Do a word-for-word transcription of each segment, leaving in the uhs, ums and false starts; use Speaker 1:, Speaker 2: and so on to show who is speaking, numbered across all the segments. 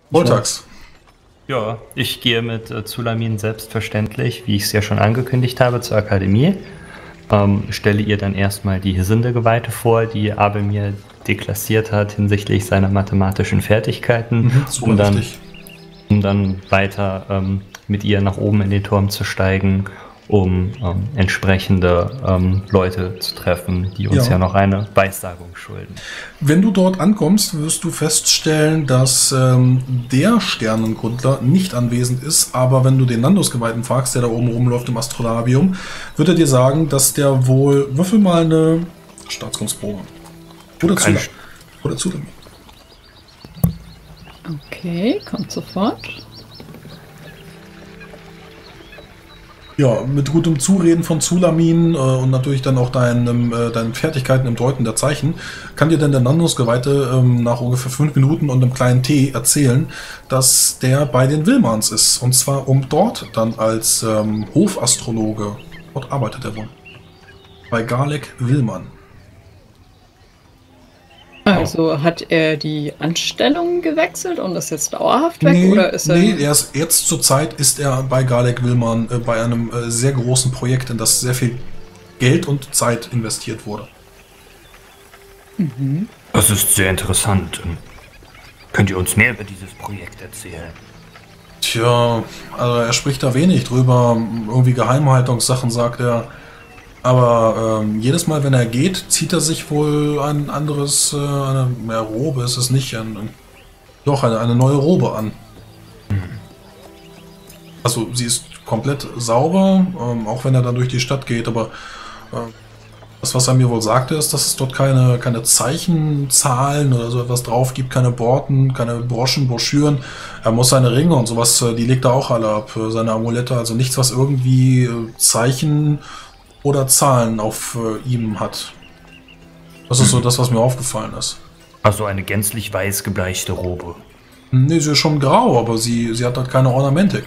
Speaker 1: Montags.
Speaker 2: Ja, ich gehe mit äh, Zulamin selbstverständlich, wie ich es ja schon angekündigt habe, zur Akademie. Ähm, stelle ihr dann erstmal die Hirsinde-Geweihte vor, die Abel mir deklassiert hat hinsichtlich seiner mathematischen Fertigkeiten,
Speaker 1: Mhm, super
Speaker 2: um dann,
Speaker 1: wichtig.
Speaker 2: um dann weiter ähm, mit ihr nach oben in den Turm zu steigen, um ähm, entsprechende ähm, Leute zu treffen, die uns
Speaker 1: Ja.
Speaker 2: ja noch eine Weissagung schulden.
Speaker 1: Wenn du dort ankommst, wirst du feststellen, dass ähm, der Sternengrundler nicht anwesend ist, aber wenn du den Nandus-Geweihten fragst, der da oben rumläuft im Astrolabium, wird er dir sagen, dass der wohl, würfel mal eine Staatskunstprobe. Oder zu.
Speaker 2: Kein-
Speaker 1: Oder zu.
Speaker 3: Okay, kommt sofort.
Speaker 1: Ja, mit gutem Zureden von Zulamin äh, und natürlich dann auch deinen, äh, deinen Fertigkeiten im Deuten der Zeichen, kann dir dann der Nandus-Geweihte ähm, nach ungefähr fünf Minuten und einem kleinen Tee erzählen, dass der bei den Wilmans ist. Und zwar um dort dann als ähm, Hofastrologe, dort arbeitet er wohl. Bei Garlek Wilman.
Speaker 3: Also hat er die Anstellung gewechselt und ist jetzt dauerhaft weg? Oder ist er.
Speaker 1: nee, er ist, jetzt zur Zeit ist er bei Garlek Wilman äh, bei einem äh, sehr großen Projekt, in das sehr viel Geld und Zeit investiert wurde.
Speaker 2: Das ist sehr interessant. Ähm, Könnt ihr uns mehr über dieses Projekt erzählen?
Speaker 1: Tja, also er spricht da wenig drüber. Irgendwie Geheimhaltungssachen sagt er. Aber ähm, jedes Mal, wenn er geht, zieht er sich wohl ein anderes, äh, eine ja, Robe ist es nicht, ein, ein, doch eine, eine neue Robe an. Also sie ist komplett sauber, ähm, auch wenn er dann durch die Stadt geht, aber äh, das, was er mir wohl sagte, ist, dass es dort keine, keine Zeichen, Zahlen oder so etwas drauf gibt, keine Borten, keine Broschen, Broschüren. Er muss seine Ringe und sowas, äh, die legt er auch alle ab, äh, seine Amulette, also nichts, was irgendwie äh, Zeichen oder Zahlen auf äh, ihm hat. Das ist so das, was mir aufgefallen ist.
Speaker 2: Also eine gänzlich weiß gebleichte Robe.
Speaker 1: Nee, sie ist schon grau, aber sie, sie hat halt keine Ornamentik.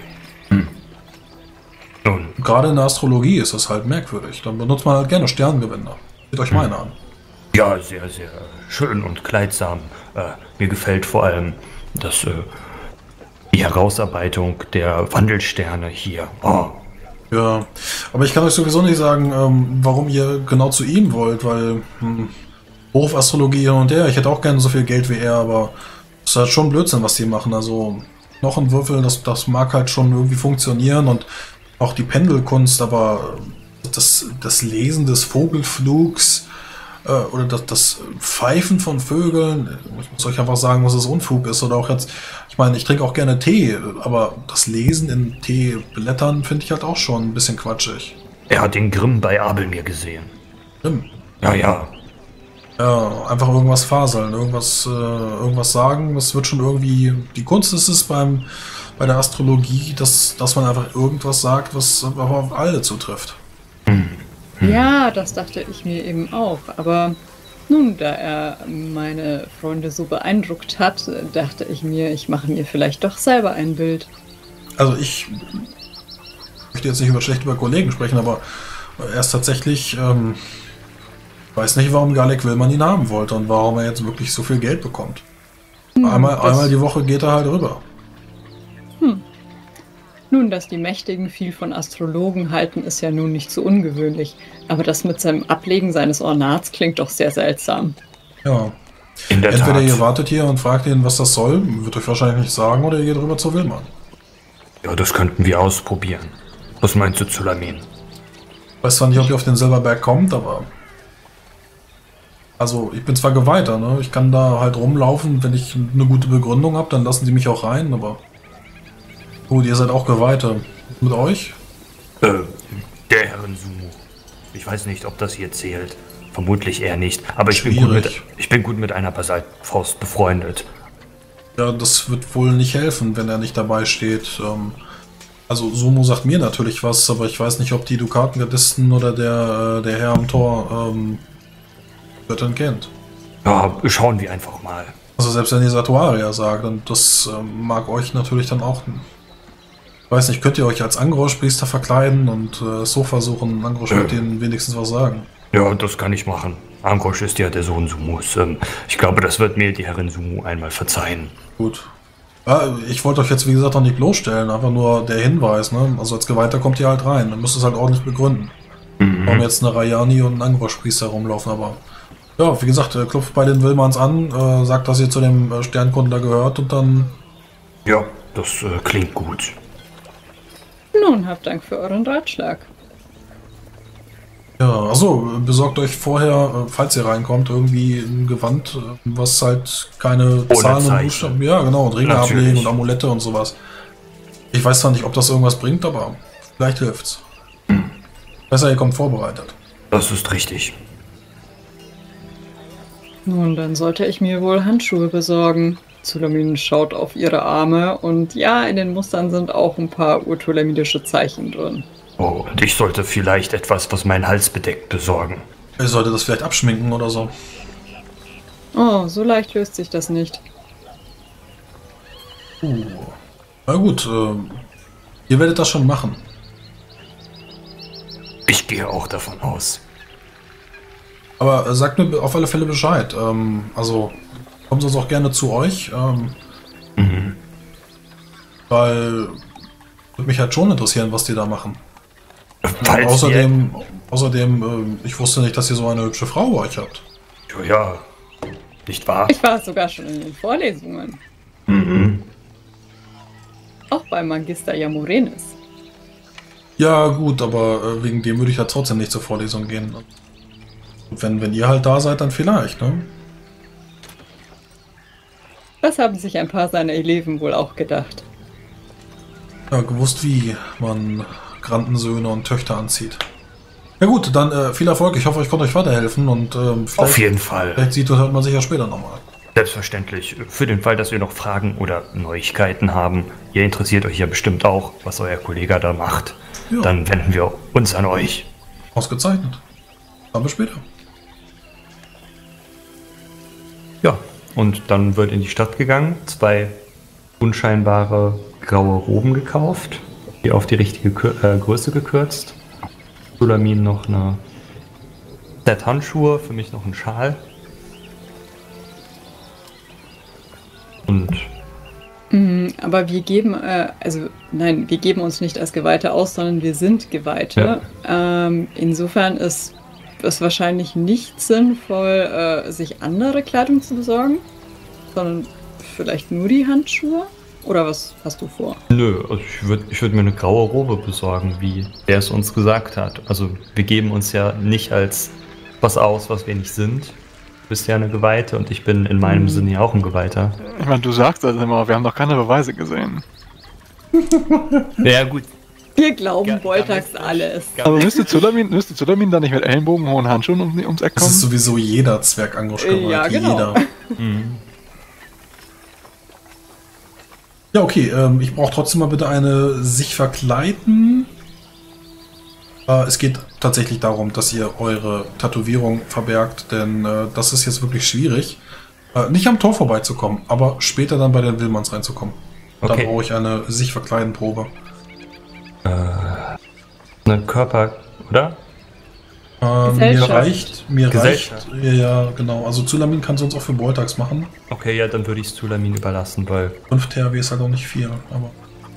Speaker 2: Nun,
Speaker 1: Gerade in der Astrologie ist das halt merkwürdig. Dann benutzt man halt gerne Sterngewänder. Seht euch meine an.
Speaker 2: ja, sehr, sehr schön und kleidsam. Äh, mir gefällt vor allem das, äh, die Herausarbeitung der Wandelsterne hier. Oh,
Speaker 1: Ja, aber ich kann euch sowieso nicht sagen, ähm, warum ihr genau zu ihm wollt, weil hm, Hofastrologie hin und her, ich hätte auch gerne so viel Geld wie er, aber es ist halt schon Blödsinn, was die machen. Also Knochenwürfel, das, das mag halt schon irgendwie funktionieren und auch die Pendelkunst, aber das, das Lesen des Vogelflugs äh, oder das, das Pfeifen von Vögeln, ich muss euch einfach sagen, was es Unfug ist. Oder auch jetzt, ich meine, ich trinke auch gerne Tee, aber das Lesen in Teeblättern finde ich halt auch schon ein bisschen quatschig.
Speaker 2: er hat den Grimm bei Abel mir gesehen.
Speaker 1: Hm.
Speaker 2: Ja, ja.
Speaker 1: Ja, einfach irgendwas faseln, irgendwas, äh, irgendwas sagen. Das wird schon irgendwie. Die Kunst ist es beim, bei der Astrologie, dass, dass man einfach irgendwas sagt, was aber auf alle zutrifft.
Speaker 3: Ja, das dachte ich mir eben auch. Aber nun, da er meine Freunde so beeindruckt hat, dachte ich mir, ich mache mir vielleicht doch selber ein Bild.
Speaker 1: Also ich möchte jetzt nicht über schlecht über Kollegen sprechen, aber er ist tatsächlich, ähm, weiß nicht, warum Garlek Wilman ihn haben wollte und warum er jetzt wirklich so viel Geld bekommt. Einmal,
Speaker 3: das-
Speaker 1: einmal die Woche geht er halt rüber.
Speaker 3: Nun, dass die Mächtigen viel von Astrologen halten, ist ja nun nicht so ungewöhnlich. Aber das mit seinem Ablegen seines Ornats klingt doch sehr seltsam.
Speaker 1: Ja.
Speaker 2: In der
Speaker 1: Entweder ihr
Speaker 2: Tat.
Speaker 1: wartet hier und fragt ihn, was das soll, wird euch wahrscheinlich nicht sagen, oder ihr geht rüber zu Wilman.
Speaker 2: Ja, das könnten wir ausprobieren. Was meinst du, Zulamin?
Speaker 1: Ich weiß zwar nicht, ob ihr auf den Silberberg kommt, aber. Also, ich bin zwar Geweihter, ne? Ich kann da halt rumlaufen, wenn ich eine gute Begründung habe, dann lassen sie mich auch rein, aber. Gut, ihr seid auch Geweihte. Mit euch?
Speaker 2: Äh, der Herren Sumo. Ich weiß nicht, ob das hier zählt. Vermutlich eher nicht. Aber ich bin, gut mit,
Speaker 1: Schwierig.
Speaker 2: ich bin gut mit einer Basaltfaust befreundet.
Speaker 1: Ja, das wird wohl nicht helfen, wenn er nicht dabei steht. Ähm, also, Sumo sagt mir natürlich was, aber ich weiß nicht, ob die Dukatengardisten oder der, äh, der Herr am Tor ähm, Göttern kennt.
Speaker 2: Ja, schauen wir einfach mal.
Speaker 1: Also selbst wenn die Satuaria sagt, und das ähm, mag euch natürlich dann auch. Ich weiß nicht, könnt ihr euch als Angrosch-Priester verkleiden und äh, so versuchen, Angrosch wird denen wenigstens was sagen.
Speaker 2: Ja, das kann ich machen. Ankosch ist ja der Sohn Sumos. Ähm, ich glaube, das wird mir die Herrin Sumo einmal verzeihen.
Speaker 1: Gut. Ja, ich wollte euch jetzt, wie gesagt, noch nicht bloßstellen, einfach nur der Hinweis, ne? Also als Geweihter kommt ihr halt rein, dann müsst ihr es halt ordentlich begründen.
Speaker 2: Mhm.
Speaker 1: Warum jetzt eine Rayani und ein Angorpriester rumlaufen, aber... Ja, wie gesagt, äh, klopft bei den Willmanns an, äh, sagt, dass ihr zu dem äh, Sternkundler gehört und dann...
Speaker 2: Ja, das äh, klingt gut.
Speaker 3: Nun, habt Dank für euren Ratschlag.
Speaker 1: Ja, also besorgt euch vorher, äh, falls ihr reinkommt, irgendwie ein Gewand, äh, was halt keine
Speaker 2: Ohne
Speaker 1: Zahlen und
Speaker 2: Zeichen.
Speaker 1: Buchstaben... Ja, genau, und Ringe
Speaker 2: Natürlich.
Speaker 1: ablegen und Amulette und sowas. Ich weiß zwar nicht, ob das irgendwas bringt, aber vielleicht hilft's.
Speaker 2: Hm.
Speaker 1: Besser, ihr kommt vorbereitet.
Speaker 2: Das ist richtig.
Speaker 3: Nun, dann sollte ich mir wohl Handschuhe besorgen. Zulamin schaut auf ihre Arme und ja, in den Mustern sind auch ein paar urtulamidische Zeichen drin.
Speaker 2: Oh, und ich sollte vielleicht etwas, was meinen Hals bedeckt, besorgen.
Speaker 1: Ihr solltet das vielleicht abschminken oder so.
Speaker 3: Oh, so leicht löst sich das nicht.
Speaker 1: Uh. Na gut, äh, ihr werdet das schon machen.
Speaker 2: Ich gehe auch davon aus.
Speaker 1: Aber äh, sagt mir auf alle Fälle Bescheid. Ähm, also kommen sonst auch gerne zu euch. Ähm,
Speaker 2: Mhm.
Speaker 1: weil würde mich halt schon interessieren, was die da machen.
Speaker 2: Falls
Speaker 1: Und außerdem, außerdem äh, ich wusste nicht, dass ihr so eine hübsche Frau bei euch habt.
Speaker 2: ihr... Ja, nicht wahr?
Speaker 3: Ich war sogar schon in den Vorlesungen.
Speaker 2: Mhm.
Speaker 3: Auch bei Magister Jamorenis.
Speaker 1: Ja gut, aber äh, wegen dem würde ich ja trotzdem nicht zur Vorlesung gehen. Und wenn, wenn ihr halt da seid, dann vielleicht, ne?
Speaker 3: Das haben sich ein paar seiner Eleven wohl auch gedacht.
Speaker 1: Ja, gewusst, wie man Grandensöhne und Töchter anzieht. Ja gut, dann äh, viel Erfolg. Ich hoffe, ich konnte euch weiterhelfen und ähm, vielleicht,
Speaker 2: Auf jeden Fall.
Speaker 1: vielleicht sieht und hört man sich ja später nochmal.
Speaker 2: Selbstverständlich. Für den Fall, dass wir noch Fragen oder Neuigkeiten haben. Ihr interessiert euch ja bestimmt auch, was euer Kollege da macht.
Speaker 1: Ja.
Speaker 2: Dann wenden wir uns an euch.
Speaker 1: Ausgezeichnet. Dann bis später.
Speaker 2: Ja, und dann wird in die Stadt gegangen, zwei unscheinbare graue Roben gekauft, die auf die richtige Kür äh, Größe gekürzt. Zulamin noch eine Set Handschuhe, für mich noch ein Schal. Und
Speaker 3: Mhm, aber wir geben, äh, also nein, wir geben uns nicht als Geweihte aus, sondern wir sind Geweihte. Ähm, insofern ist es wahrscheinlich nicht sinnvoll, äh, sich andere Kleidung zu besorgen, sondern vielleicht nur die Handschuhe? Oder was hast du vor?
Speaker 2: nö, also ich würde ich würd mir eine graue Robe besorgen, wie der es uns gesagt hat. Also wir geben uns ja nicht als was aus, was wir nicht sind. Du bist ja eine Geweihte und ich bin in meinem
Speaker 3: Mhm.
Speaker 2: Sinne ja auch ein Geweihter.
Speaker 4: Ich meine, du sagst das immer, wir haben noch keine Beweise gesehen.
Speaker 2: Ja gut.
Speaker 3: Wir glauben
Speaker 2: Ga-
Speaker 3: Voltax
Speaker 2: gar nicht.
Speaker 3: alles.
Speaker 4: Aber müsste Zulamin, müsste Zulamin da nicht mit Ellenbogen, hohen Handschuhen um, ums Eck
Speaker 1: Das ist
Speaker 4: kommen?
Speaker 1: sowieso jeder Zwerg Angrosch-Gewalt.
Speaker 3: Ja, genau.
Speaker 1: Jeder.
Speaker 2: Mhm.
Speaker 1: Ja, okay. Ähm, ich brauche trotzdem mal bitte eine sich verkleiden. Äh, es geht tatsächlich darum, dass ihr eure Tätowierung verbergt, denn äh, das ist jetzt wirklich schwierig. Äh, nicht am Tor vorbeizukommen, aber später dann bei den Willmanns reinzukommen. Da
Speaker 2: Okay.
Speaker 1: brauche ich eine sich verkleiden Probe.
Speaker 2: Eine Körper, oder?
Speaker 1: Äh, mir
Speaker 3: Gesellschaft.
Speaker 1: reicht, mir
Speaker 2: Gesellschaft.
Speaker 1: reicht, ja, ja, genau. Also Zulamin kann es uns auch für Boltax machen.
Speaker 2: Okay, ja, dann würde ich es Zulamin überlassen, weil
Speaker 1: fünf T H W ist halt auch nicht viel, aber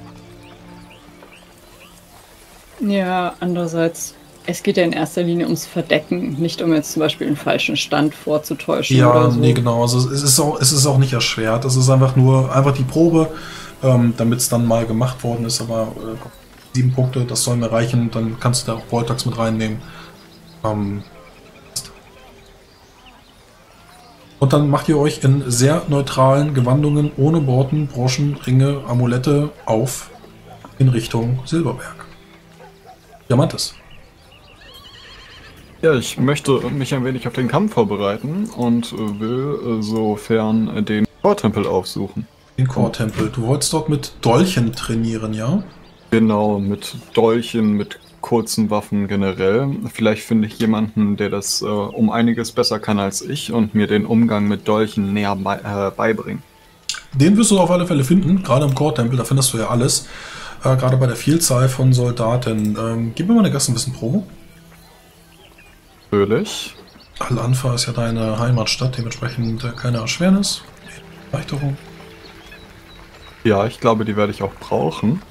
Speaker 3: Ja, andererseits, es geht ja in erster Linie ums Verdecken, nicht um jetzt zum Beispiel einen falschen Stand vorzutäuschen
Speaker 1: ja,
Speaker 3: oder so.
Speaker 1: nee, genau. Also es ist auch, es ist auch nicht erschwert. Es ist einfach nur einfach die Probe, ähm, damit es dann mal gemacht worden ist. Aber äh, sieben Punkte, das soll mir reichen. Dann kannst du da auch Boltax mit reinnehmen. Ähm, und dann macht ihr euch in sehr neutralen Gewandungen, ohne Borten, Broschen, Ringe, Amulette auf in Richtung Silberberg. Diamantes.
Speaker 4: Ja, ich möchte mich ein wenig auf den Kampf vorbereiten und äh, will äh, sofern äh, den Vortempel aufsuchen.
Speaker 1: Den Core-Tempel. Du wolltest dort mit Dolchen trainieren, ja?
Speaker 4: Genau, mit Dolchen, mit kurzen Waffen generell. Vielleicht finde ich jemanden, der das äh, um einiges besser kann als ich und mir den Umgang mit Dolchen näher bei, äh, beibringt.
Speaker 1: Den wirst du auf alle Fälle finden, gerade im Core-Tempel, da findest du ja alles. Äh, gerade bei der Vielzahl von Soldaten. Ähm, gib mir mal eine Gassenwissen-Probe.
Speaker 4: Natürlich.
Speaker 1: Al-Anfa ist ja deine Heimatstadt, dementsprechend äh, keine Erschwernis. Erleichterung.
Speaker 4: Ja, ich glaube, die werde ich auch brauchen.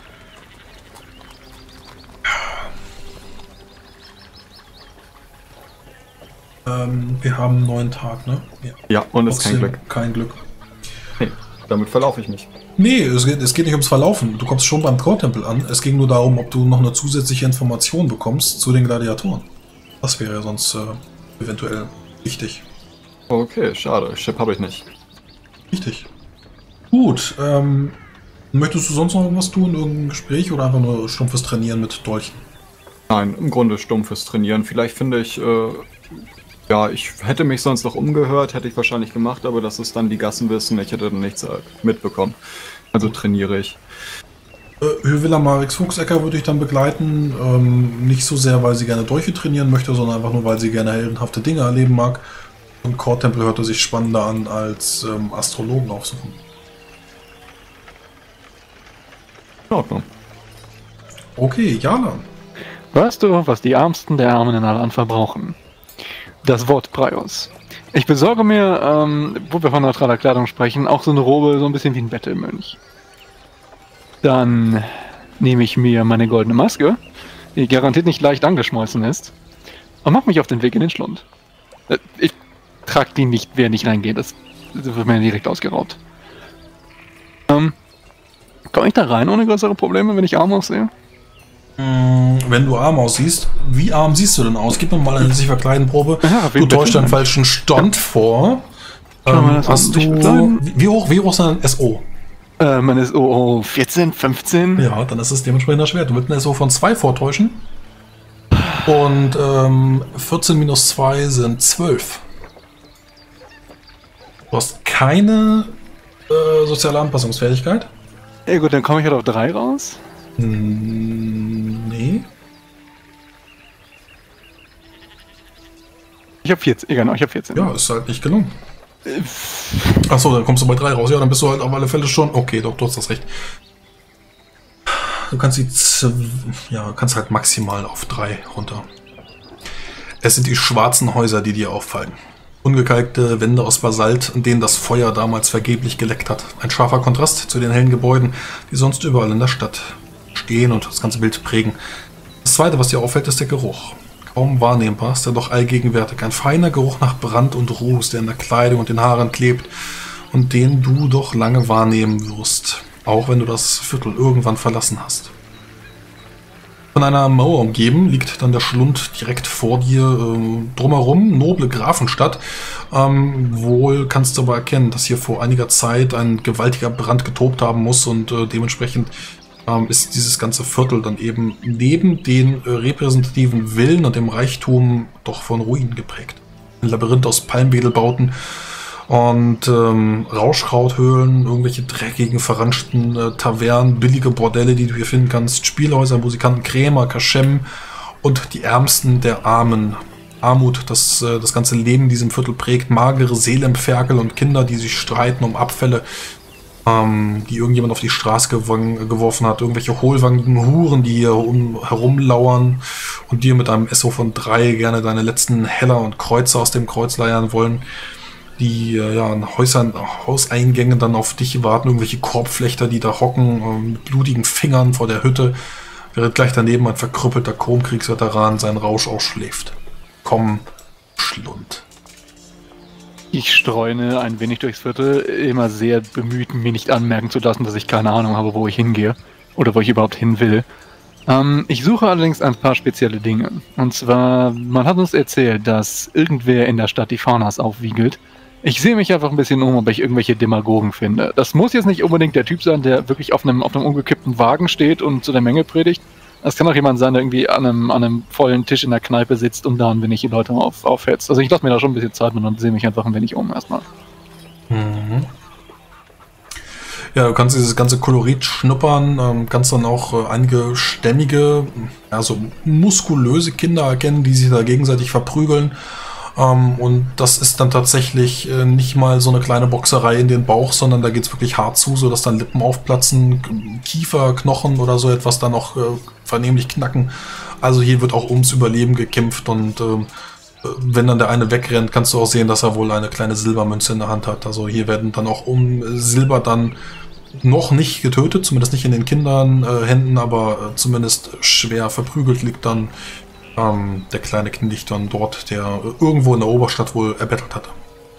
Speaker 1: Ähm, wir haben einen neuen Tag, ne?
Speaker 4: Ja, ja und es ist kein Glück.
Speaker 1: Kein Glück.
Speaker 4: Nee, damit verlaufe ich mich.
Speaker 1: Nee, es geht, es geht nicht ums Verlaufen. Du kommst schon beim Core-Tempel an. Es ging nur darum, ob du noch eine zusätzliche Information bekommst zu den Gladiatoren. Das wäre ja sonst äh, eventuell wichtig.
Speaker 4: Okay, schade. Chip habe ich nicht.
Speaker 1: Richtig. Gut, ähm, möchtest du sonst noch irgendwas tun? Irgendein Gespräch oder einfach nur stumpfes Trainieren mit Dolchen?
Speaker 4: Nein, im Grunde stumpfes Trainieren. Vielleicht finde ich, äh, ja, ich hätte mich sonst noch umgehört, hätte ich wahrscheinlich gemacht, aber das ist dann die Gassen wissen, ich hätte dann nichts mitbekommen. Also trainiere ich.
Speaker 1: Äh, Hüvilla Marix Fuchsecker würde ich dann begleiten. Ähm, nicht so sehr, weil sie gerne Dolche trainieren möchte, sondern einfach nur, weil sie gerne heldenhafte Dinge erleben mag. Und Core-Tempel hörte sich spannender an als ähm, Astrologen aufsuchen.
Speaker 4: In Ordnung.
Speaker 1: Okay, Jana.
Speaker 5: Weißt du, was die Ärmsten der Armen in Alan verbrauchen? Das Wort Prius. Ich besorge mir, ähm, wo wir von neutraler Kleidung sprechen, auch so eine Robe, so ein bisschen wie ein Bettelmönch. Dann nehme ich mir meine goldene Maske, die garantiert nicht leicht angeschmolzen ist, und mache mich auf den Weg in den Schlund. Äh, Ich trage die nicht, wer nicht reingeht, das wird mir direkt ausgeraubt. Ähm, komme ich da rein ohne größere Probleme, wenn ich arm aussehe?
Speaker 1: Wenn du arm aussiehst, wie arm siehst du denn aus? Gib mir mal eine sich verkleiden Probe.
Speaker 5: Ja,
Speaker 1: du täuschst deinen falschen Stand vor.
Speaker 5: Kann man
Speaker 1: Ähm,
Speaker 5: das
Speaker 1: hast du.
Speaker 5: nicht verkleiden?
Speaker 1: Wie wie hoch, wie hoch ist dein S O?
Speaker 5: Äh, man ist oh, oh, vierzehn, fünfzehn.
Speaker 1: Ja, dann ist es dementsprechend erschwert. Du willst ein S O von zwei vortäuschen. Und ähm, vierzehn minus zwei sind zwölf. Du hast keine äh, soziale Anpassungsfähigkeit.
Speaker 5: Ja gut, dann komme ich halt auf drei raus.
Speaker 1: Hm, nee.
Speaker 5: Ich habe vierzehn, ja, genau, ich habe vierzehn.
Speaker 1: Ja, ist halt nicht gelungen. Achso, dann kommst du bei drei raus. Ja, dann bist du halt auf alle Fälle schon. Okay, doch, du hast das recht. Du kannst die Z ja, kannst halt maximal auf drei runter. Es sind die schwarzen Häuser, die dir auffallen. Ungekalkte Wände aus Basalt, in denen das Feuer damals vergeblich geleckt hat. Ein scharfer Kontrast zu den hellen Gebäuden, die sonst überall in der Stadt stehen und das ganze Bild prägen. Das zweite, was dir auffällt, ist der Geruch. Kaum wahrnehmbar ist er doch allgegenwärtig. Ein feiner Geruch nach Brand und Ruß, der in der Kleidung und den Haaren klebt und den du doch lange wahrnehmen wirst, auch wenn du das Viertel irgendwann verlassen hast. Von einer Mauer umgeben liegt dann der Schlund direkt vor dir, äh, drumherum noble Grafenstadt. Ähm, wohl kannst du aber erkennen, dass hier vor einiger Zeit ein gewaltiger Brand getobt haben muss und äh, dementsprechend ähm, ist dieses ganze Viertel dann eben neben den äh, repräsentativen Villen und dem Reichtum doch von Ruinen geprägt. Ein Labyrinth aus Palmwedelbauten und ähm, Rauschkrauthöhlen, irgendwelche dreckigen, verranschten äh, Tavernen, billige Bordelle, die du hier finden kannst, Spielhäuser, Musikanten, Krämer, Kaschem und die Ärmsten der Armen. Armut, das äh, das ganze Leben in diesem Viertel prägt, magere Seelenferkel und Kinder, die sich streiten um Abfälle, ähm, die irgendjemand auf die Straße gewon- geworfen hat, irgendwelche hohlwangigen Huren, die hier um, herumlauern und dir mit einem S O von drei gerne deine letzten Heller und Kreuze aus dem Kreuz leiern wollen, die äh, ja, an Häusern, Hauseingängen dann auf dich warten, irgendwelche Korbflechter, die da hocken, äh, mit blutigen Fingern vor der Hütte, während gleich daneben ein verkrüppelter Kronkriegsveteran seinen Rausch ausschläft. Komm, Schlund.
Speaker 5: Ich streune ein wenig durchs Viertel, immer sehr bemüht, mir nicht anmerken zu lassen, dass ich keine Ahnung habe, wo ich hingehe oder wo ich überhaupt hin will. Ähm, ich suche allerdings ein paar spezielle Dinge. Und zwar, man hat uns erzählt, dass irgendwer in der Stadt die Faunas aufwiegelt. Ich sehe mich einfach ein bisschen um, ob ich irgendwelche Demagogen finde. Das muss jetzt nicht unbedingt der Typ sein, der wirklich auf einem, auf einem umgekippten Wagen steht und zu der Menge predigt. Es kann auch jemand sein, der irgendwie an einem, an einem vollen Tisch in der Kneipe sitzt und dann, wenn ich die Leute auf, aufhetzt. Also ich lasse mir da schon ein bisschen Zeit und sehe mich einfach ein wenig um erstmal.
Speaker 1: Mhm. Ja, du kannst dieses ganze Kolorit schnuppern, ähm, kannst dann auch äh, einige stämmige, also muskulöse Kinder erkennen, die sich da gegenseitig verprügeln. Ähm, und das ist dann tatsächlich äh, nicht mal so eine kleine Boxerei in den Bauch, sondern da geht's wirklich hart zu, sodass dann Lippen aufplatzen, Kiefer, Knochen oder so etwas dann auch äh, vernehmlich knacken. Also hier wird auch ums Überleben gekämpft und äh, wenn dann der eine wegrennt, kannst du auch sehen, dass er wohl eine kleine Silbermünze in der Hand hat. Also hier werden dann auch um Silber dann noch nicht getötet, zumindest nicht in den Kindern äh, Händen, aber äh, zumindest schwer verprügelt liegt dann ähm, der kleine Knecht dann dort, der äh, irgendwo in der Oberstadt wohl erbettelt hatte.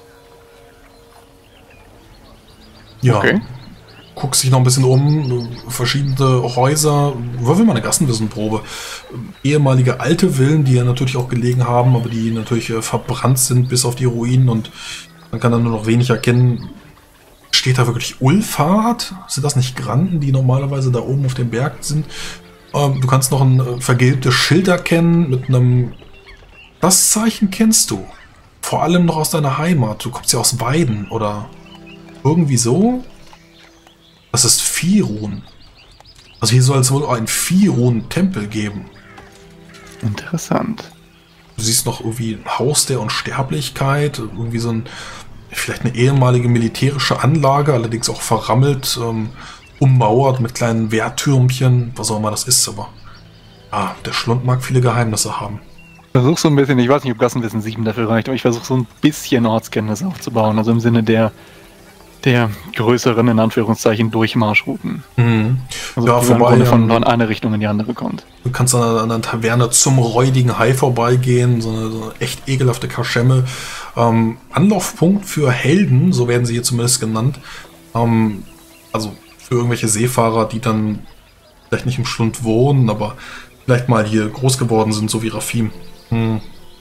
Speaker 1: Ja,
Speaker 5: Okay.
Speaker 1: guckst sich noch ein bisschen um, verschiedene Häuser, würfel mal eine Gassenwissenprobe. Ehemalige alte Villen, die ja natürlich auch gelegen haben, aber die natürlich äh, verbrannt sind bis auf die Ruinen und man kann dann nur noch wenig erkennen. Steht da wirklich Ulfahrt? Sind das nicht Granden, die normalerweise da oben auf dem Berg sind? Ähm, du kannst noch ein äh, vergilbtes Schild erkennen mit einem... Das Zeichen kennst du. Vor allem noch aus deiner Heimat. Du kommst ja aus Weiden oder irgendwie so. Das ist Firun. Also hier soll es wohl einen Firun-Tempel geben.
Speaker 5: Interessant.
Speaker 1: Du siehst noch irgendwie ein Haus der Unsterblichkeit, irgendwie so ein, vielleicht eine ehemalige militärische Anlage, allerdings auch verrammelt, ähm, ummauert mit kleinen Wehrtürmchen, was auch immer das ist, aber ah, der Schlund mag viele Geheimnisse haben.
Speaker 5: Ich versuche so ein bisschen, ich weiß nicht, ob Gassenwissen sieben dafür reicht, aber ich versuche so ein bisschen Ortskenntnis aufzubauen, also im Sinne der der größeren, in Anführungszeichen, Durchmarschrouten.
Speaker 1: Mhm.
Speaker 5: Also
Speaker 1: Ja,
Speaker 5: die
Speaker 1: vorbei,
Speaker 5: vorbei, von,
Speaker 1: ähm,
Speaker 5: von einer Richtung in die andere kommt.
Speaker 1: Du kannst an einer, an einer Taverne zum räudigen Hai vorbeigehen, so eine, so eine echt ekelhafte Kaschemme. Ähm, Anlaufpunkt für Helden, so werden sie hier zumindest genannt. Ähm, also für irgendwelche Seefahrer, die dann vielleicht nicht im Schlund wohnen, aber vielleicht mal hier groß geworden sind, so wie Rafim. Hm.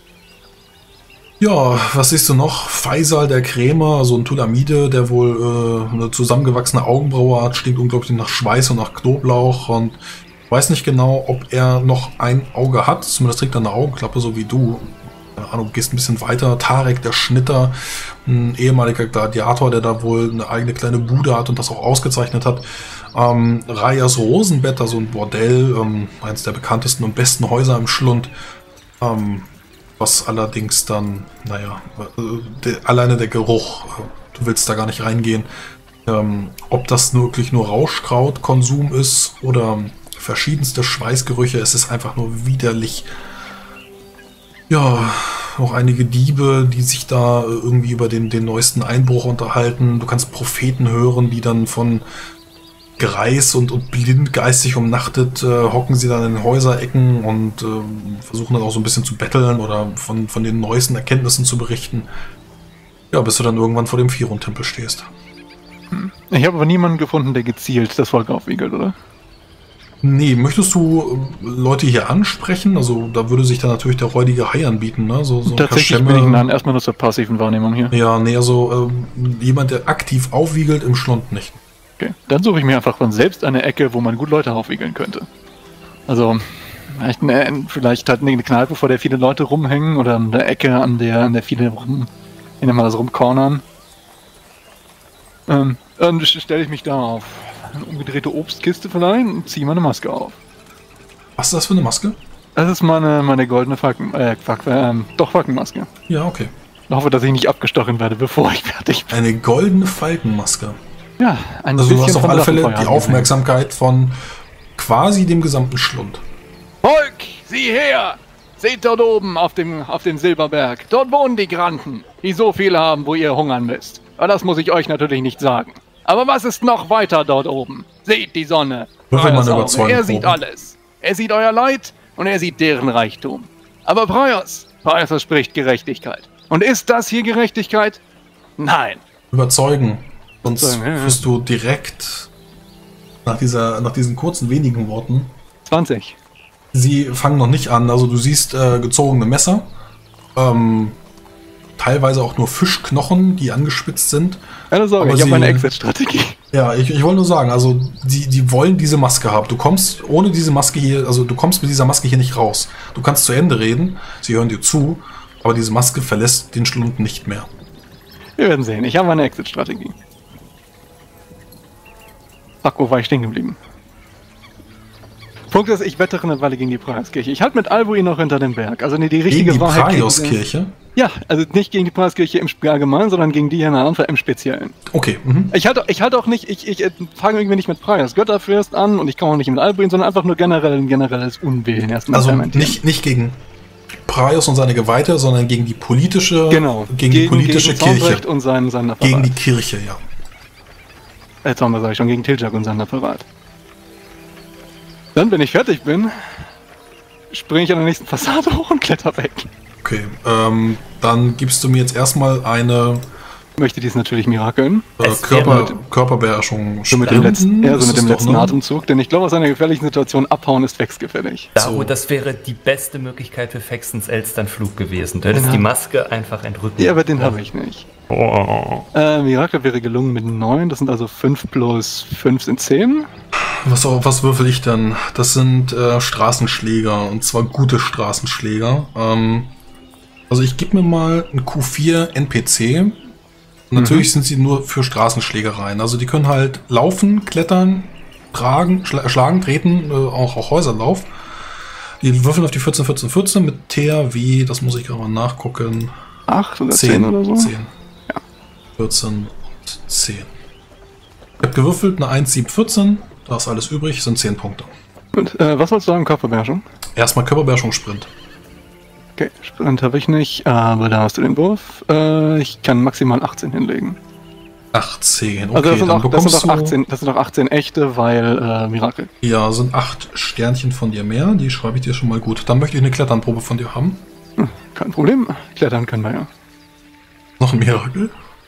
Speaker 1: Ja, was siehst du noch? Faisal der Krämer, so ein Tulamide, der wohl äh, eine zusammengewachsene Augenbraue hat, stinkt unglaublich nach Schweiß und nach Knoblauch und weiß nicht genau, ob er noch ein Auge hat. Zumindest trägt er eine Augenklappe, so wie du. Keine Ahnung, gehst ein bisschen weiter. Tarek, der Schnitter, ein ehemaliger Gladiator, der da wohl eine eigene kleine Bude hat und das auch ausgezeichnet hat. Ähm, Rajas Rosenbett, also ein Bordell, ähm, eines der bekanntesten und besten Häuser im Schlund. Ähm, was allerdings dann, naja, der, alleine der Geruch, du willst da gar nicht reingehen. Ähm, ob das wirklich nur Rauschkrautkonsum ist oder verschiedenste Schweißgerüche, es ist einfach nur widerlich. Ja, auch einige Diebe, die sich da irgendwie über den, den neuesten Einbruch unterhalten. Du kannst Propheten hören, die dann von Greis und, und blind geistig umnachtet, äh, hocken sie dann in den Häuserecken und äh, versuchen dann auch so ein bisschen zu betteln oder von, von den neuesten Erkenntnissen zu berichten. Ja, bis du dann irgendwann vor dem Firun-Tempel stehst.
Speaker 5: Ich habe aber niemanden gefunden, der gezielt das Volk aufwiegelt, oder?
Speaker 1: Nee, möchtest du äh, Leute hier ansprechen? Also da würde sich dann natürlich der räudige Hai anbieten, ne? So, so ein
Speaker 5: Tatsächlich
Speaker 1: Kaschemme.
Speaker 5: bin ich dann erstmal nur zur passiven Wahrnehmung hier.
Speaker 1: Ja, nee, also ähm, jemand, der aktiv aufwiegelt, im Schlund nicht.
Speaker 5: Okay, dann suche ich mir einfach von selbst eine Ecke, wo man gut Leute aufwiegeln könnte. Also, vielleicht, eine, vielleicht halt eine Kneipe, vor der viele Leute rumhängen oder eine Ecke, an der, an der viele rum, ich nenne mal das rumcornern. Ähm, dann stelle ich mich da auf eine umgedrehte Obstkiste vielleicht und ziehe meine Maske auf.
Speaker 1: Was ist das für eine Maske?
Speaker 5: Das ist meine, meine goldene Falken, äh, Falk, äh, doch Falkenmaske.
Speaker 1: Ja, okay.
Speaker 5: Ich hoffe, dass ich nicht abgestochen werde, bevor ich fertig bin.
Speaker 1: Eine goldene Falkenmaske.
Speaker 5: Ja, ein
Speaker 1: Also du
Speaker 5: bisschen
Speaker 1: hast auf
Speaker 5: von
Speaker 1: alle Fälle
Speaker 5: Waffenfeuer
Speaker 1: die
Speaker 5: angesehen.
Speaker 1: Aufmerksamkeit von quasi dem gesamten Schlund.
Speaker 5: Volk, sieh her! Seht dort oben auf dem, auf dem Silberberg. Dort wohnen die Granden, die so viel haben, wo ihr hungern müsst. Aber das muss ich euch natürlich nicht sagen. Aber was ist noch weiter dort oben? Seht die Sonne.
Speaker 1: Würfel mal eine
Speaker 5: Praios Auge.
Speaker 1: Überzeugung
Speaker 5: Er sieht
Speaker 1: proben.
Speaker 5: alles. Er sieht euer Leid und er sieht deren Reichtum. Aber Praios, Praios verspricht Gerechtigkeit. Und ist das hier Gerechtigkeit? Nein.
Speaker 1: Überzeugen. Sonst
Speaker 5: Überzeugen, ja, ja.
Speaker 1: wirst du direkt nach, dieser, nach diesen kurzen wenigen Worten.
Speaker 5: zwanzig.
Speaker 1: Sie fangen noch nicht an. Also du siehst äh, gezogene Messer. Ähm, teilweise auch nur Fischknochen, die angespitzt sind.
Speaker 5: Keine Sorge,
Speaker 1: Aber
Speaker 5: ich habe
Speaker 1: sie-
Speaker 5: meine Exit-Strategie.
Speaker 1: Ja, ich, ich wollte nur sagen, also die, die wollen diese Maske haben. Du kommst ohne diese Maske hier, also du kommst mit dieser Maske hier nicht raus. Du kannst zu Ende reden, sie hören dir zu, aber diese Maske verlässt den Schlund nicht mehr.
Speaker 5: Wir werden sehen. Ich habe meine Exit-Strategie. Fuck, wo war ich stehen geblieben? Punkt ist, ich wettere eine Weile gegen die Praios-Kirche. Ich halte mit Albuin noch hinter dem Berg. Also nee, die richtige
Speaker 1: Gegen die
Speaker 5: Wahrheit...
Speaker 1: Praios-Kirche?
Speaker 5: Ja, also nicht gegen die Praios-Kirche im Sp- allgemein, sondern gegen die hier in Hannover im Speziellen.
Speaker 1: Okay, mhm.
Speaker 5: Ich halte ich halte auch nicht, ich, ich äh, fange irgendwie nicht mit Praios Götterfürst an und ich komme auch nicht mit Albuin, sondern einfach nur generell ein generelles Unwillen erstmal
Speaker 1: Also
Speaker 5: fermentieren.
Speaker 1: nicht, nicht gegen Praios und seine Geweihte, sondern gegen die politische,
Speaker 5: Genau.
Speaker 1: gegen, die politische
Speaker 5: gegen Zornbrecht
Speaker 1: Kirche.
Speaker 5: und seinen, seinen
Speaker 1: Gegen
Speaker 5: Apparat.
Speaker 1: die Kirche, ja.
Speaker 5: äh, Zauber sag ich schon, gegen Tiljak und Sander parat. Dann, wenn ich fertig bin, springe ich an der nächsten Fassade hoch und kletter weg.
Speaker 1: Okay, ähm, dann gibst du mir jetzt erstmal eine
Speaker 5: Ich möchte dies natürlich mirakeln.
Speaker 1: äh,
Speaker 2: Es
Speaker 1: Körper,
Speaker 2: wäre-
Speaker 1: Körperbeherrschung.
Speaker 5: So mit dem letzten, ja, so
Speaker 1: Ist
Speaker 5: mit
Speaker 1: das
Speaker 5: dem
Speaker 1: doch,
Speaker 5: letzten
Speaker 1: ne?
Speaker 5: Atemzug, denn ich glaube, aus einer gefährlichen Situation abhauen ist wechsgefällig.
Speaker 2: Daru,
Speaker 1: So.
Speaker 2: das wäre die beste Möglichkeit für Faxons Elsternflug gewesen. Du hättest
Speaker 5: Ja.
Speaker 2: die Maske einfach entrücken.
Speaker 5: Ja, aber den habe ich nicht.
Speaker 2: Oh.
Speaker 5: Äh, Mirakel wäre gelungen mit neun, das sind also fünf plus fünf sind zehn.
Speaker 1: Was, was würfel ich denn? Das sind äh, Straßenschläger, und zwar gute Straßenschläger. Ähm, also ich gebe mir mal einen Q vier N P C. Natürlich
Speaker 5: Mhm.
Speaker 1: sind sie nur für Straßenschlägereien. Also die können halt laufen, klettern, tragen, schla schlagen, treten, äh, auch, auch Häuserlauf. Die würfeln auf die vierzehn, vierzehn, vierzehn mit T H W, das muss ich gerade mal nachgucken.
Speaker 5: acht oder zehn oder so.
Speaker 1: zehn. vierzehn, zehn. Ich habe gewürfelt, eine eins, sieben, vierzehn. Da ist alles übrig, sind zehn Punkte.
Speaker 5: Und, äh, was sollst du sagen, Körperbeherrschung?
Speaker 1: Erstmal Körperbeherrschung, Sprint.
Speaker 5: Okay, Sprint habe ich nicht, aber da hast du den Wurf. Äh, ich kann maximal achtzehn hinlegen.
Speaker 1: achtzehn, okay,
Speaker 5: Also das sind,
Speaker 1: dann
Speaker 5: auch, das,
Speaker 1: bekommst
Speaker 5: sind auch
Speaker 1: du...
Speaker 5: achtzehn, das sind auch achtzehn echte, weil äh, Mirakel.
Speaker 1: Ja, sind acht Sternchen von dir mehr, die schreibe ich dir schon mal gut. Dann möchte ich eine Kletternprobe von dir haben.
Speaker 5: Hm, kein Problem, klettern können wir ja.
Speaker 1: Noch ein Mirakel?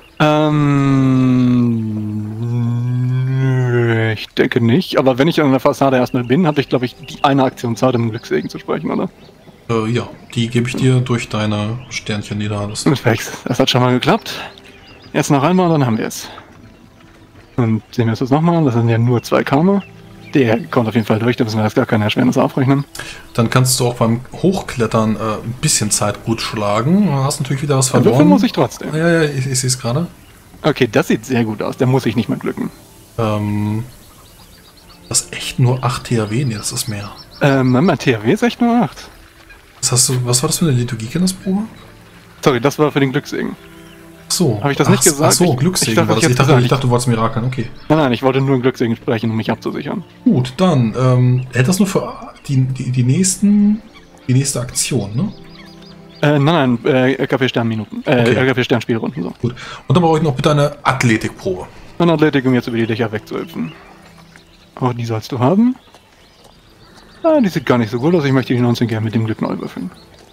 Speaker 5: Ähm, nö, ich denke nicht. Aber wenn ich an der Fassade erstmal bin, habe ich, glaube ich, die eine Aktion Zeit, um Glückssegen zu sprechen, oder?
Speaker 1: Äh, ja, die gebe ich dir durch deine Sternchen, die da hast.
Speaker 5: Mit Vex. Das hat schon mal geklappt. Jetzt noch einmal, dann haben wir es. Und sehen wir uns das nochmal. Das sind ja nur zwei Karma. Der kommt auf jeden Fall durch, da müssen wir jetzt gar keine Erschwernis aufrechnen.
Speaker 1: Dann kannst du auch beim Hochklettern äh, ein bisschen Zeit gut schlagen. Du hast natürlich wieder was
Speaker 5: Würfeln
Speaker 1: verloren.
Speaker 5: muss ich trotzdem.
Speaker 1: Ja, ja, ich, ich sehe es gerade.
Speaker 5: Okay, das sieht sehr gut aus. Da muss ich nicht mal glücken.
Speaker 1: Ähm, das ist echt nur acht T H W? Nee, das ist mehr.
Speaker 5: Ähm, mein T H W ist echt nur acht.
Speaker 1: Was hast du, was war das für eine Liturgie-Kenntnisprobe?
Speaker 5: Sorry, das war für den Glückssegen.
Speaker 1: Ach so.
Speaker 5: Hab ich das
Speaker 1: ach,
Speaker 5: nicht gesagt?
Speaker 1: Ach so,
Speaker 5: Ich-
Speaker 1: Glückssegen
Speaker 5: ich dachte,
Speaker 1: war das.
Speaker 5: ich
Speaker 1: Ich
Speaker 5: hätte
Speaker 1: dachte, ich
Speaker 5: gesagt.
Speaker 1: dachte, du wolltest Mirakeln, okay.
Speaker 5: Nein, nein, ich wollte nur einen Glückssegen sprechen, um mich abzusichern.
Speaker 1: Gut, dann ähm, hält das nur für die, die, die nächsten, die nächste Aktion, ne?
Speaker 5: Äh, nein, nein, äh, L K P-Sternminuten. Äh,
Speaker 1: Okay.
Speaker 5: L K P-Sternspielrunden, so.
Speaker 1: Gut. Und dann brauche ich noch bitte eine Athletikprobe.
Speaker 5: Eine Athletik, um jetzt über die Dächer wegzuhüpfen. Auch die sollst du haben. Ah, die sieht gar nicht so gut aus. Ich möchte die neunzehn gerne mit dem Glück neu würfeln.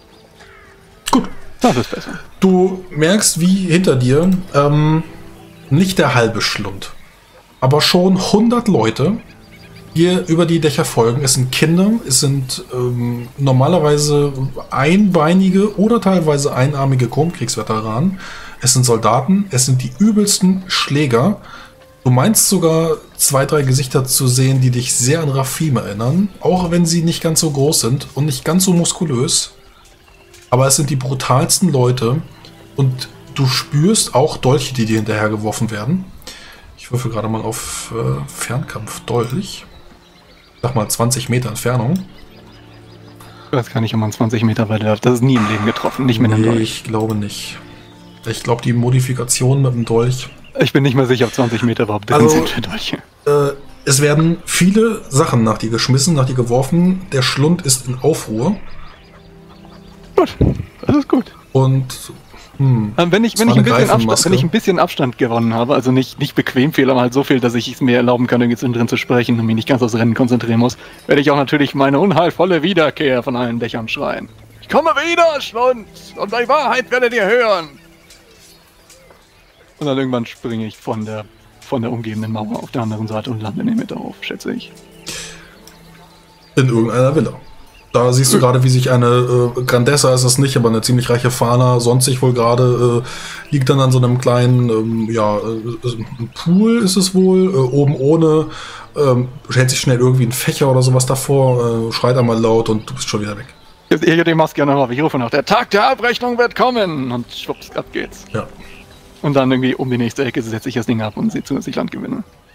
Speaker 1: Gut.
Speaker 5: Das ist besser.
Speaker 1: Du merkst, wie hinter dir ähm, nicht der halbe Schlund, aber schon hundert Leute hier über die Dächer folgen. Es sind Kinder, es sind ähm, normalerweise einbeinige oder teilweise einarmige Kronkriegsveteranen. Es sind Soldaten, es sind die übelsten Schläger. Du meinst sogar zwei, drei Gesichter zu sehen, die dich sehr an Rafim erinnern, auch wenn sie nicht ganz so groß sind und nicht ganz so muskulös. Aber es sind die brutalsten Leute und du spürst auch Dolche, die dir hinterhergeworfen werden. Ich würfel gerade mal auf äh, Fernkampf Dolch. Sag mal zwanzig Meter Entfernung.
Speaker 5: Das kann ich um an zwanzig Meter weiter. Das ist nie im Leben getroffen, nicht mit einem
Speaker 1: Nee,
Speaker 5: Dolch.
Speaker 1: ich glaube nicht. Ich glaube, die Modifikation mit dem Dolch.
Speaker 5: Ich bin nicht mehr sicher, ob zwanzig Meter überhaupt drin
Speaker 1: Also-
Speaker 5: sind für Dolche.
Speaker 1: Äh, es werden viele Sachen nach dir geschmissen, nach dir geworfen. Der Schlund ist in Aufruhr.
Speaker 5: Gut, das ist gut.
Speaker 1: Und hm,
Speaker 5: Ähm, wenn ich,
Speaker 1: Das
Speaker 5: wenn,
Speaker 1: war
Speaker 5: ich ein
Speaker 1: eine
Speaker 5: bisschen Abstand,
Speaker 1: Greifenmaske.
Speaker 5: wenn ich ein bisschen Abstand gewonnen habe, also nicht, nicht bequem viel, aber halt so viel, dass ich es mir erlauben kann, jetzt drin zu sprechen und mich nicht ganz aufs Rennen konzentrieren muss, werde ich auch natürlich meine unheilvolle Wiederkehr von allen Dächern schreien. Ich komme wieder, Schlund, und die Wahrheit werdet ihr hören. Und dann irgendwann springe ich von der, von der umgebenden Mauer auf der anderen Seite und lande in der Mitte auf, schätze ich.
Speaker 1: in irgendeiner Villa. Da siehst du gerade, wie sich eine äh, Grandessa ist es nicht, aber eine ziemlich reiche Fana, sonstig wohl gerade, äh, liegt dann an so einem kleinen, ähm, ja, äh, ein Pool ist es wohl, äh, oben ohne, ähm, hält sich schnell irgendwie ein Fächer oder sowas davor, äh, schreit einmal laut und du bist schon wieder weg.
Speaker 5: Jetzt ihr die Maske noch auf, ich rufe noch, der Tag der Abrechnung wird kommen! Und schwupps, ab geht's.
Speaker 1: Ja.
Speaker 5: Und dann irgendwie um die nächste Ecke setze ich das Ding ab und sehe zu, dass ich Land gewinne.